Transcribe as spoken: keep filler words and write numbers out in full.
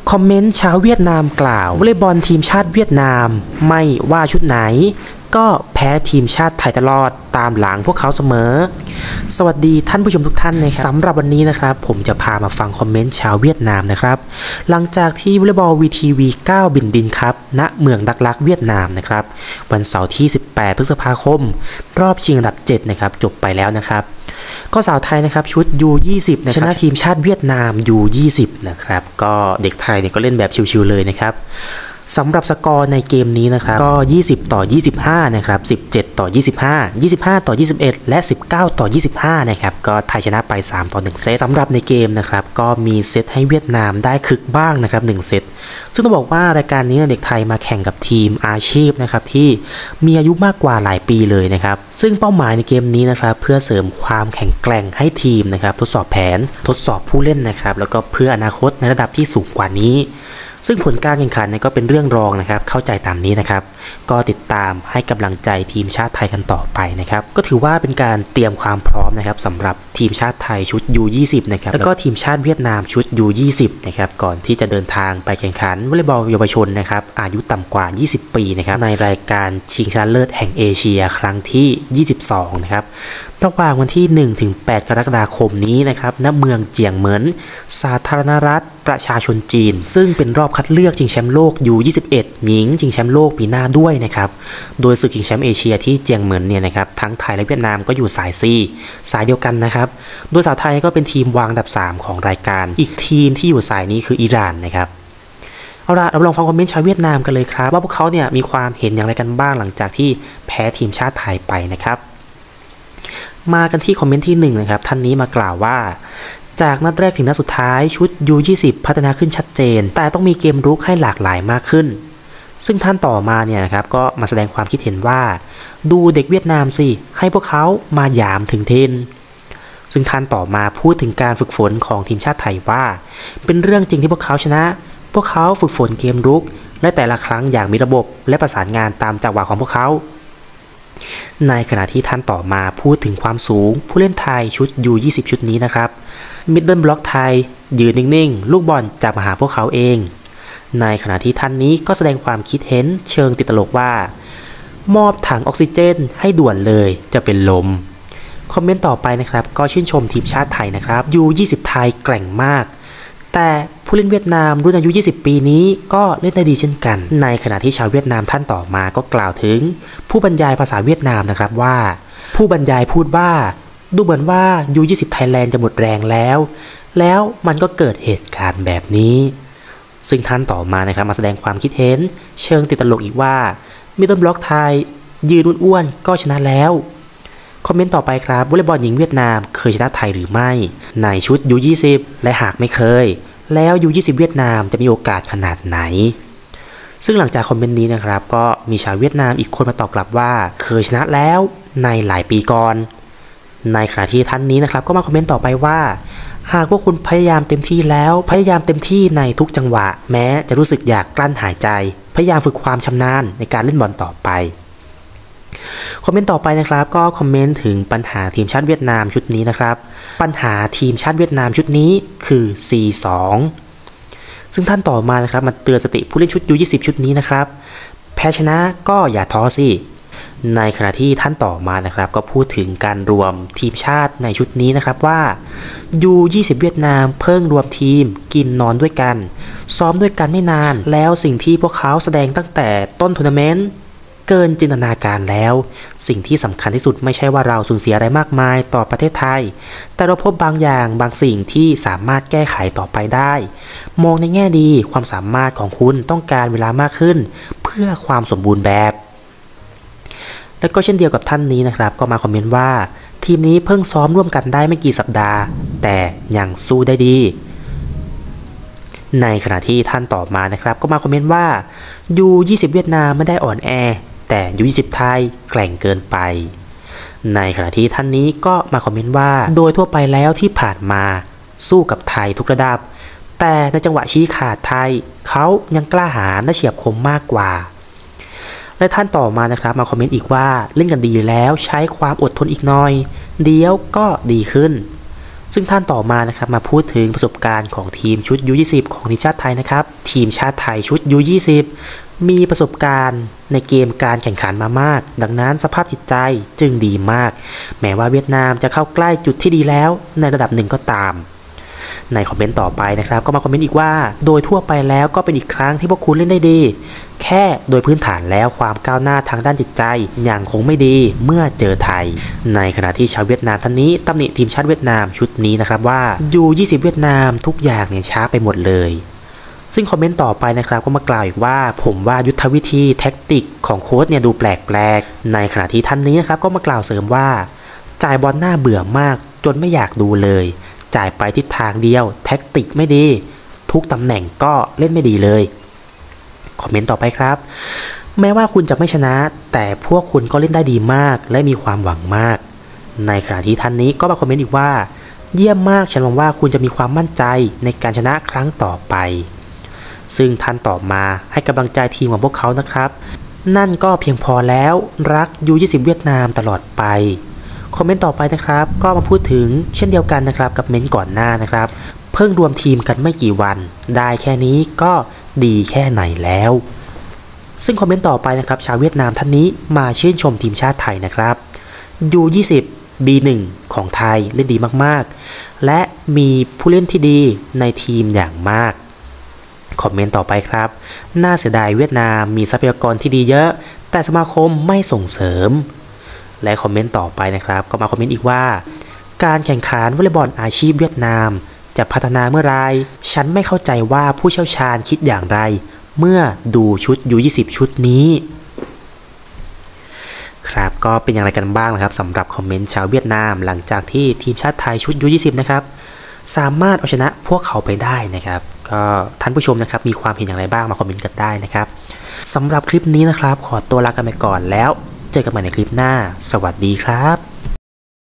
คอมเมนต์ชาวเวียดนามกล่าววอลเลย์บอลทีมชาติเวียดนามไม่ว่าชุดไหนก็แพ้ทีมชาติไทยตลอดตามหลังพวกเขาเสมอสวัสดีท่านผู้ชมทุกท่านนะครับสำหรับวันนี้นะครับผมจะพามาฟังคอมเมนต์ชาวเวียดนามนะครับหลังจากที่วอลเลย์บอล วี ที วี เก้า บินดินครับณเมืองดักลักเวียดนามนะครับวันเสาร์ที่สิบแปดพฤษภาคมรอบชิงอันดับเจ็ดนะครับจบไปแล้วนะครับก็สาวไทยนะครับชุด ยู ยี่สิบ นะครับชนะทีมชาติเวียดนาม ยู ยี่สิบ นะครับก็เด็กไทยเนี่ยก็เล่นแบบชิวๆเลยนะครับสำหรับสกอร์ในเกมนี้นะครับก็ยี่สิบต่อยี่สิบห้านะครับสิบเจ็ดต่อยี่สิบห้า ยี่สิบห้าต่อยี่สิบเอ็ดและสิบเก้าต่อยี่สิบห้านะครับก็ไทยชนะไปสามต่อหนึ่งเซตสำหรับในเกมนะครับก็มีเซตให้เวียดนามได้คึกบ้างนะครับหนึ่งเซตซึ่งต้องบอกว่ารายการนี้เด็กไทยมาแข่งกับทีมอาชีพนะครับที่มีอายุมากกว่าหลายปีเลยนะครับซึ่งเป้าหมายในเกมนี้นะครับเพื่อเสริมความแข็งแกร่งให้ทีมนะครับทดสอบแผนทดสอบผู้เล่นนะครับแล้วก็เพื่ออนาคตในระดับที่สูงกว่านี้ซึ่งผลการแข่งขันก็เป็นเรื่องรองนะครับเข้าใจตามนี้นะครับก็ติดตามให้กำลังใจทีมชาติไทยกันต่อไปนะครับก็ถือว่าเป็นการเตรียมความพร้อมนะครับสำหรับทีมชาติไทยชุด ยู ยี่สิบ นะครับแล้วก็ทีมชาติเวียดนามชุด ยู ยี่สิบ นะครับก่อนที่จะเดินทางไปแข่งขันวอลเลย์บอลเยาวชนนะครับอายุต่ำกว่ายี่สิบปีนะครับในรายการชิงชนะเลิศแห่งเอเชียครั้งที่ยี่สิบสองนะครับระหว่างวันที่หนึ่งถึงแปดกรกฎาคมนี้นะครับณเมืองเจียงเหมินสาธารณรัฐประชาชนจีนซึ่งเป็นรอบคัดเลือกชิงแชมป์โลก ยู ยี่สิบเอ็ด หญิงชิงแชมป์โลกปีหน้าด้วยนะครับโดยศึกชิงแชมป์เอเชียที่เจียงเหมินเนี่ยนะครับทั้งไทยและเวียดนามก็อยู่สาย C สายเดียวกันนะครับโดยสาวไทยก็เป็นทีมวางอันดับสามของรายการอีกทีมที่อยู่สายนี้คืออิหร่านนะครับเอาล่ะเราลองฟังคอมเมนต์ชาวเวียดนามกันเลยครับว่าพวกเขาเนี่ยมีความเห็นอย่างไรกันบ้างหลังจากที่แพ้ทีมชาติไทยไปนะครับมากันที่คอมเมนต์ที่หนึ่งนะครับท่านนี้มากล่าวว่าจากนัดแรกถึงนัดสุดท้ายชุด ยู ยี่สิบ พัฒนาขึ้นชัดเจนแต่ต้องมีเกมรุกให้หลากหลายมากขึ้นซึ่งท่านต่อมาเนี่ยนะครับก็มาแสดงความคิดเห็นว่าดูเด็กเวียดนามสิให้พวกเขามาหยามถึงเทนซึ่งท่านต่อมาพูดถึงการฝึกฝนของทีมชาติไทยว่าเป็นเรื่องจริงที่พวกเขาชนะพวกเขาฝึกฝนเกมรุกและแต่ละครั้งอย่างมีระบบและประสานงานตามจังหวะของพวกเขาในขณะที่ท่านต่อมาพูดถึงความสูงผู้เล่นไทยชุด ยู ยี่สิบ ชุดนี้นะครับมิดเดิลบล็อกไทยยืนนิ่งๆลูกบอลจะมาหาพวกเขาเองในขณะที่ท่านนี้ก็แสดงความคิดเห็นเชิงติดตลกว่ามอบถังออกซิเจนให้ด่วนเลยจะเป็นลมคอมเมนต์ต่อไปนะครับก็ชื่นชมทีมชาติไทยนะครับ ยู ยี่สิบ ไทยแกร่งมากแต่ผู้เล่นเวียดนามรุ่นอายุยี่สิบปีนี้ก็เล่นได้ดีเช่นกันในขณะที่ชาวเวียดนามท่านต่อมาก็กล่าวถึงผู้บรรยายภาษาเวียดนามนะครับว่าผู้บรรยายพูดว่าดูเหมือนว่า ยู ยี่สิบ ไทยแลนด์จะหมดแรงแล้วแล้วมันก็เกิดเหตุการณ์แบบนี้ซึ่งท่านต่อมานะครับมาแสดงความคิดเห็นเชิงติดตลกอีกว่ามิดเดิลบล็อกไทยยืนอ้วนๆก็ชนะแล้วคอมเมนต์ต่อไปครับวอลเลย์บอลหญิงเวียดนามเคยชนะไทยหรือไม่ในชุด ยู ยี่สิบ และหากไม่เคยแล้ว ยู ยี่สิบ เวียดนามจะมีโอกาสขนาดไหนซึ่งหลังจากคอมเมนต์นี้นะครับก็มีชาวเวียดนามอีกคนมาตอบกลับว่าเคยชนะแล้วในหลายปีก่อนในขณะที่ท่านนี้นะครับก็มาคอมเมนต์ต่อไปว่าหากพวกคุณพยายามเต็มที่แล้วพยายามเต็มที่ในทุกจังหวะแม้จะรู้สึกอยากกลั้นหายใจพยายามฝึกความชำนาญในการเล่นบอลต่อไปคอมเมนต์ต่อไปนะครับก็คอมเมนต์ถึงปัญหาทีมชาติเวียดนามชุดนี้นะครับปัญหาทีมชาติเวียดนามชุดนี้คือ ซี สอง ซึ่งท่านต่อมานะครับมาเตือนสติผู้เล่นชุด ยู ยี่สิบ ชุดนี้นะครับแพ้ชนะก็อย่าท้อสิในขณะที่ท่านต่อมานะครับก็พูดถึงการรวมทีมชาติในชุดนี้นะครับว่า ยู ยี่สิบ เวียดนามเพิ่งรวมทีมกินนอนด้วยกันซ้อมด้วยกันไม่นานแล้วสิ่งที่พวกเขาแสดงตั้งแต่ต้นทัวร์นาเมนต์เกินจินตนาการแล้วสิ่งที่สำคัญที่สุดไม่ใช่ว่าเราสูญเสียอะไรมากมายต่อประเทศไทยแต่เราพบบางอย่างบางสิ่งที่สามารถแก้ไขต่อไปได้มองในแง่ดีความสามารถของคุณต้องการเวลามากขึ้นเพื่อความสมบูรณ์แบบและก็เช่นเดียวกับท่านนี้นะครับก็มาคอมเมนต์ว่าทีมนี้เพิ่งซ้อมร่วมกันได้ไม่กี่สัปดาห์แต่ยังสู้ได้ดีในขณะที่ท่านต่อมานะครับก็มาคอมเมนต์ว่า ยู ยี่สิบ เวียดนามไม่ได้อ่อนแอแต่ ยู ยี่สิบ ไทยแกร่งเกินไปในขณะที่ท่านนี้ก็มาคอมเมนต์ว่าโดยทั่วไปแล้วที่ผ่านมาสู้กับไทยทุกระดับแต่ในจังหวะชี้ขาดไทยเขายังกล้าหาญและเฉียบคมมากกว่าและท่านต่อมานะครับมาคอมเมนต์อีกว่าเล่นกันดีแล้วใช้ความอดทนอีกหน่อยเดี๋ยวก็ดีขึ้นซึ่งท่านต่อมานะครับมาพูดถึงประสบการณ์ของทีมชุด ยู ยี่สิบ ของทีมชาติไทยนะครับทีมชาติไทยชุด ยู ยี่สิบ มีประสบการณ์ในเกมการแข่งขันมามากดังนั้นสภาพจิตใจจึงดีมากแม้ว่าเวียดนามจะเข้าใกล้จุดที่ดีแล้วในระดับหนึ่งก็ตามในคอมเมนต์ต่อไปนะครับก็มาคอมเมนต์อีกว่าโดยทั่วไปแล้วก็เป็นอีกครั้งที่พวกคุณเล่นได้ดีแค่โดยพื้นฐานแล้วความก้าวหน้าทางด้านจิตใจอย่างคงไม่ดีเมื่อเจอไทยในขณะที่ชาวเวียดนามท่านนี้ตำหนิทีมชาติเวียดนามชุดนี้นะครับว่า ยู ยี่สิบ เวียดนามทุกอย่างเนี่ยช้าไปหมดเลยซึ่งคอมเมนต์ต่อไปนะครับก็มากล่าวอีกว่าผมว่ายุทธวิธีแท็กติกของโค้ชเนี่ยดูแปลกๆในขณะที่ท่านนี้นะครับก็มากล่าวเสริมว่าจ่ายบอลหน้าเบื่อมากจนไม่อยากดูเลยจ่ายไปทิศทางเดียวแท็กติกไม่ดีทุกตำแหน่งก็เล่นไม่ดีเลยคอมเมนต์ต่อไปครับแม้ว่าคุณจะไม่ชนะแต่พวกคุณก็เล่นได้ดีมากและมีความหวังมากในขณะที่ท่านนี้ก็มาคอมเมนต์อีกว่าเยี่ยมมากฉันหวังว่าคุณจะมีความมั่นใจในการชนะครั้งต่อไปซึ่งท่านตอบมาให้กำลังใจทีมของพวกเขานะครับนั่นก็เพียงพอแล้วรัก ยู ยี่สิบ เวียดนามตลอดไปคอมเมนต์ต่อไปนะครับก็มาพูดถึงเช่นเดียวกันนะครับกับเม้นต์ก่อนหน้านะครับเพิ่งรวมทีมกันไม่กี่วันได้แค่นี้ก็ดีแค่ไหนแล้วซึ่งคอมเมนต์ต่อไปนะครับชาวเวียดนามท่านนี้มาชื่นชมทีมชาติไทยนะครับ ยู ยี่สิบ บี หนึ่ง ของไทยเล่นดีมากๆและมีผู้เล่นที่ดีในทีมอย่างมากคอมเมนต์ต่อไปครับน่าเสียดายเวียดนามมีทรัพยากรที่ดีเยอะแต่สมาคมไม่ส่งเสริมและคอมเมนต์ต่อไปนะครับก็มาคอมเมนต์อีกว่าการแข่งขันวอลเลย์บอลอาชีพเวียดนามจะพัฒนาเมื่อไรฉันไม่เข้าใจว่าผู้เชี่ยวชาญคิดอย่างไรเมื่อดูชุด ยู ยี่สิบ ชุดนี้ครับก็เป็นอย่างไรกันบ้างนะครับสำหรับคอมเมนต์ชาวเวียดนามหลังจากที่ทีมชาติไทยชุด ยู ยี่สิบ นะครับสามารถเอาชนะพวกเขาไปได้นะครับก็ท่านผู้ชมนะครับมีความเห็นอย่างไรบ้างมาคอมเมนต์กันได้นะครับสำหรับคลิปนี้นะครับขอตัวลากันไปก่อนแล้วเจอกันใหม่ในคลิปหน้าสวัสดีครับ